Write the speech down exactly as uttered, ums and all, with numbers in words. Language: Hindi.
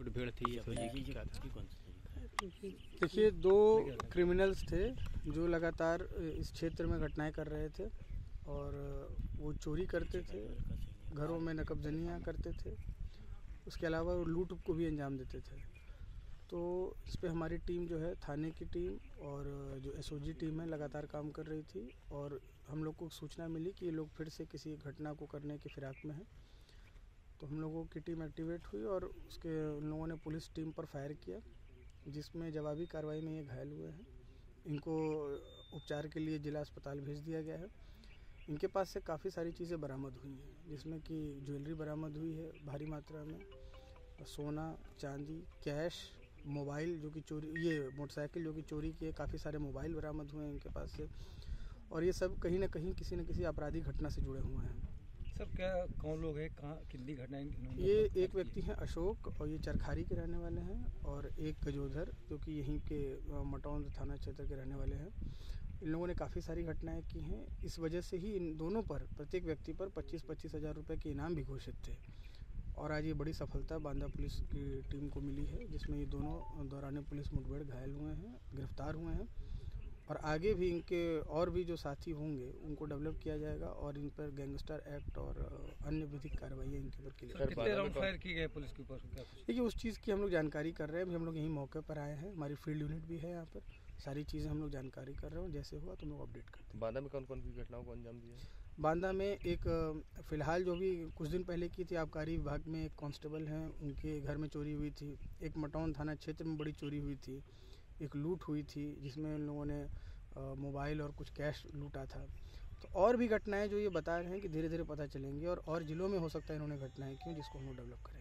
मुठभेड़ थी क्या था? देखिए, दो क्रिमिनल्स थे जो लगातार इस क्षेत्र में घटनाएं कर रहे थे और वो चोरी करते थे, घरों में नकबजनियाँ करते थे, उसके अलावा वो लूट को भी अंजाम देते थे। तो इस पे हमारी टीम जो है, थाने की टीम और जो एसओजी टीम है, लगातार काम कर रही थी और हम लोग को सूचना मिली कि ये लोग फिर से किसी घटना को करने की फिराक में हैं। तो हम लोगों की टीम एक्टिवेट हुई और उसके उन लोगों ने पुलिस टीम पर फायर किया, जिसमें जवाबी कार्रवाई में ये घायल हुए हैं। इनको उपचार के लिए जिला अस्पताल भेज दिया गया है। इनके पास से काफ़ी सारी चीज़ें बरामद हुई हैं, जिसमें कि ज्वेलरी बरामद हुई है भारी मात्रा में, सोना, चांदी, कैश, मोबाइल जो कि चोरी, ये मोटरसाइकिल जो कि चोरी की है, काफ़ी सारे मोबाइल बरामद हुए हैं इनके पास से। और ये सब कहीं ना कहीं किसी न किसी आपराधिक घटना से जुड़े हुए हैं। सर, क्या कौन लोग हैं, कहाँ कितनी घटनाएं? ये एक व्यक्ति हैं अशोक, और ये चरखारी के रहने वाले हैं, और एक गजोधर जो कि यहीं के मटौंद थाना क्षेत्र के रहने वाले हैं। इन लोगों ने काफ़ी सारी घटनाएं की हैं। इस वजह से ही इन दोनों पर, प्रत्येक व्यक्ति पर पच्चीस पच्चीस हज़ार रुपये के इनाम भी घोषित थे। और आज ये बड़ी सफलता बांदा पुलिस की टीम को मिली है, जिसमें ये दोनों दौरान पुलिस मुठभेड़ घायल हुए हैं, गिरफ्तार हुए हैं। और आगे भी इनके और भी जो साथी होंगे उनको डेवलप किया जाएगा और इन पर गैंगस्टर एक्ट और अन्य विधिक कार्रवाइयाँ इनके ऊपर की जाएगी। कितने राउंड फायर की गए पुलिस के ऊपर? देखिए, उस चीज़ की हम लोग जानकारी कर रहे हैं। अभी हम लोग यहीं मौके पर आए हैं, हमारी फील्ड यूनिट भी है यहाँ पर, सारी चीज़ें हम लोग जानकारी कर रहे हैं। जैसे हुआ तो हम लोग अपडेट करते हैं। बांदा में कौन कौन सी घटनाओं को अंजाम दिया? बांदा में एक फ़िलहाल जो भी कुछ दिन पहले की थी, आबकारी विभाग में एक कांस्टेबल हैं, उनके घर में चोरी हुई थी। एक मटौंद थाना क्षेत्र में बड़ी चोरी हुई थी। एक लूट हुई थी जिसमें उन लोगों ने मोबाइल और कुछ कैश लूटा था। तो और भी घटनाएं जो ये बता रहे हैं कि धीरे धीरे पता चलेंगी और और जिलों में हो सकता है इन्होंने घटनाएं की, जिसको हम लोग डेवलप करें।